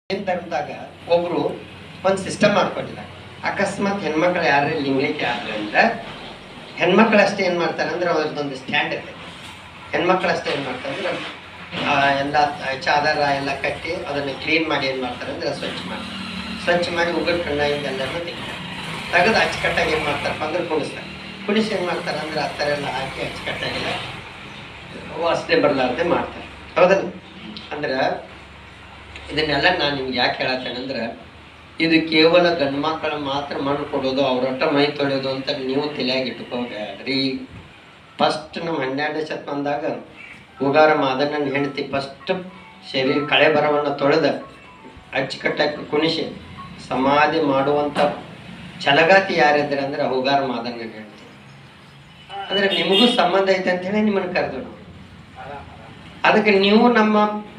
ಧರ್ಮದಾಗ ಒಬ್ರು ಒಂದು ಸಿಸ್ಟಮ್ ಮಾಡ್ಕೊಂಡಿದ್ದಾರೆ. ಅಕಸ್ಮಾತ್ ಹೆಣ್ಮಕ್ಳು ಯಾರೇ ಲಿಂಗೈಕ್ಯ ಆದ್ರೆ ಅಂದ್ರೆ ಹೆಣ್ಮಕ್ಳಷ್ಟೇ ಏನು ಮಾಡ್ತಾರೆ ಅಂದ್ರೆ ಅವ್ರದ್ದೊಂದು ಸ್ಟ್ಯಾಂಡ್ ಇರ್ತದೆ. ಹೆಣ್ಮಕ್ಳಷ್ಟೇ ಏನು ಮಾಡ್ತಾರೆ ಅಂದ್ರೆ ಎಲ್ಲ ಚಾದರ ಎಲ್ಲ ಕಟ್ಟಿ ಅದನ್ನು ಕ್ಲೀನ್ ಮಾಡಿ ಏನು ಮಾಡ್ತಾರೆ ಅಂದ್ರೆ ಸ್ವಚ್ಛ ಮಾಡಿ ಉಗುರು ಕಣ್ಣಾಗಿಂದ ಎಲ್ಲರನ್ನೂ ತೆಗೆದು ಅಚ್ಚುಕಟ್ಟಾಗಿ ಏನು ಮಾಡ್ತಾರಪ್ಪ ಅಂದ್ರೆ ಕುಣಿಸಿ ಏನು ಮಾಡ್ತಾರೆ ಅಂದ್ರೆ ಆ ಥರ ಎಲ್ಲ ಹಾಕಿ ಅಚ್ಚುಕಟ್ಟಾಗೆಲ್ಲ ವಾಸನೆ ಬರಲಾರ್ದೆ ಮಾಡ್ತಾರೆ. ಹೌದಲ್ಲ? ಅಂದ್ರೆ ಇದನ್ನೆಲ್ಲ ನಾನು ನಿಮ್ಗೆ ಯಾಕೆ ಹೇಳತ್ತೇನೆ ಅಂದ್ರೆ ಇದು ಕೇವಲ ಗಂಡು ಮಕ್ಕಳು ಮಾತ್ರ ಮಣ್ಣು ಕೊಡೋದು ಅವ್ರೊಟ್ಟ ಮೈ ತೊಳೆಯೋದು ಅಂತ ನೀವು ತಲೆಯಾಗಿ ಇಟ್ಕೋಬೇಡ್ರಿ. ಫಸ್ಟ್ ನಮ್ಮ 12ನೇ ಶತಮಾನದಾಗ ಉಗಾರ ಮಾದಣ್ಣನ ಹೆಂಡತಿ ಫಸ್ಟ್ ಶರೀರ ಕಳೆ ಬರವನ್ನು ತೊಳೆದ ಅಚ್ಚುಕಟ್ಟಾಗಿ ಕುಣಿಸಿ ಸಮಾಧಿ ಮಾಡುವಂಥ ಛಲಗಾತಿ ಯಾರಿದ್ದಾರೆ ಅಂದ್ರೆ ಉಗಾರ ಮಾದಣ್ಣನ ಹೆಂಡತಿ. ಅಂದ್ರೆ ನಿಮಗೂ ಸಂಬಂಧ ಐತೆ ಅಂತ ಹೇಳಿ ನಿಮ್ಮನ್ನು ಕರೆದು ಅದಕ್ಕೆ ನೀವು ನಮ್ಮ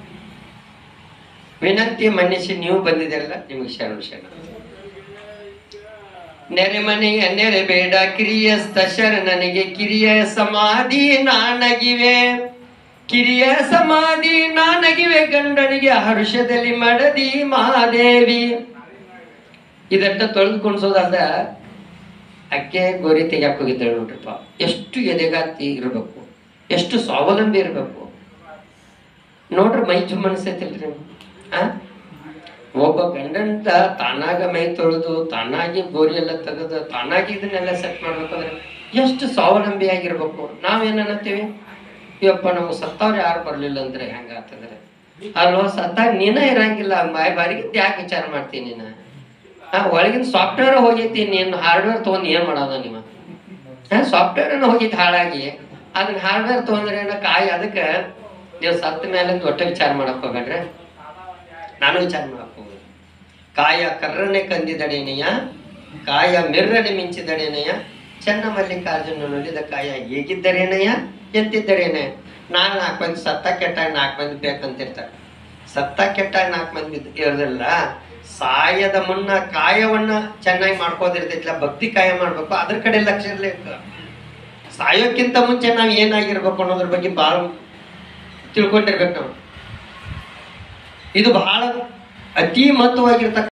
ವಿನಂತಿ ಮನ್ನಿಸಿ ನೀವು ಬಂದಿದ್ದೀರಲ್ಲ, ನಿಮಗೆ ಶರಣ. ನೆರೆಮನೆಯ ನೆರೆ ಬೇಡ ಕಿರಿಯಸ್ತ ಶರಣನಿಗೆ ಕಿರಿಯ ಸಮಾಧಿ ನಾನಗಿವೆ, ಕಿರಿಯ ಸಮಾಧಿ ನಾನಗಿವೆ ಗಂಡನಿಗೆ ಹರುಷದಲ್ಲಿ ಮಡದಿ ಮಹಾದೇವಿ. ಇದನ್ನ ತೊಳೆದು ಕುಣಿಸೋದಲ್ಲ, ಅಕ್ಕೆ ಗೋರಿ ತೆಗ್ಯಾಕ ಹೋಗಿದ್ದಾಳೆ ನೋಡ್ರಪ್ಪ. ಎಷ್ಟು ಎದೆಗಾತಿ ಇರಬೇಕು, ಎಷ್ಟು ಸ್ವಾವಲಂಬಿ ಇರಬೇಕು ನೋಡ್ರಿ. ಮೈ ಮನಸ್ಸೈತಿಲ್ರಿ. ಒಬ್ಬ ಗಂಡಂತ ತಾನಾಗ ಮೈ ತೊಳೆದು ತಾನಾಗಿ ಗೋರಿ ಎಲ್ಲ ತೆಗೆದು ತಾನಾಗಿ ಇದನ್ನೆಲ್ಲ ಸೆಟ್ ಮಾಡ್ಬೇಕಂದ್ರೆ ಎಷ್ಟು ಸ್ವಾವಲಂಬಿ ಆಗಿರ್ಬೇಕು. ನಾವೇನಂತೀವಿ, ಇವಪ್ಪ ನಮ್ಗೆ ಸತ್ತವ್ರು ಯಾರು ಬರ್ಲಿಲ್ಲ ಅಂದ್ರೆ ಹೆಂಗಾತಂದ್ರೆ ಅಲ್ವಾ, ಸತ್ತಾಗ ನೀನ ಇರಂಗಿಲ್ಲ ಬಾರಿಗೆ ಯಾಕೆ ವಿಚಾರ ಮಾಡ್ತೀನಿ ನೀನ? ಒಳಗಿನ ಸಾಫ್ಟ್ವೇರ್ ಹೋಗೈತಿ, ನೀನು ಹಾರ್ಡ್ವೇರ್ ತೊಗೊಂಡು ಏನ್ ಮಾಡೋದ ನೀವು? ಸಾಫ್ಟ್ವೇರ್ ಹೋಗಿತ್ತು ಹಾಳಾಗಿ, ಅದನ್ನ ಹಾರ್ಡ್ವೇರ್ ತೊಗೊಂಡ್ರೆ ಕಾಯಿ. ಅದಕ್ಕೆ ನೀವು ಸತ್ತ ಮೇಲೆ ಒಟ್ಟ ವಿಚಾರ ಮಾಡಕ್ ಹೋಗ್ಬೇಡ್ರೆ, ನಾನು ವಿಚಾರ ಮಾಡಕ್ ಹೋಗ್ಬೇಡ. ಕಾಯ ಕರ್ರನೆ ಕಂದಿದಡೇನೆಯ, ಕಾಯ ಮಿರ್ರನೆ ಮಿಂಚಿದಡೇನೆಯ, ಚೆನ್ನ ಮಲ್ಲಿಕಾರ್ಜುನ ನುಡಿದ ಕಾಯ ಹೇಗಿದ್ದರೇನೆಯ ಎಂತಿದ್ದರೇನೆ. ನಾನು 4 ಮಂದಿ ಸತ್ತ ಕೆಟ್ಟಾಗ 4 ಮಂದಿ ಬೇಕಂತಿರ್ತಾರೆ. ಸತ್ತ ಕೆಟ್ಟಾಗ 4 ಮಂದಿ ಇರೋದಿಲ್ಲ. ಸಾಯದ ಮುನ್ನ ಕಾಯವನ್ನ ಚೆನ್ನಾಗಿ ಮಾಡ್ಕೋದಿರ್ತೈತಿಲ್ಲ, ಭಕ್ತಿ ಕಾಯ ಮಾಡ್ಬೇಕು, ಅದ್ರ ಕಡೆ ಲಕ್ಷ್ಯ ಇರ್ಬೇಕು. ಸಾಯೋಕ್ಕಿಂತ ಮುಂಚೆ ನಾವು ಏನಾಗಿರ್ಬೇಕು ಅನ್ನೋದ್ರ ಬಗ್ಗೆ ಭಾಳ ತಿಳ್ಕೊಂಡಿರ್ಬೇಕು ನಾವು. ಇದು ಬಹಳ ಅತಿ ಮಹತ್ವವಾಗಿರ್ತಕ್ಕಂಥ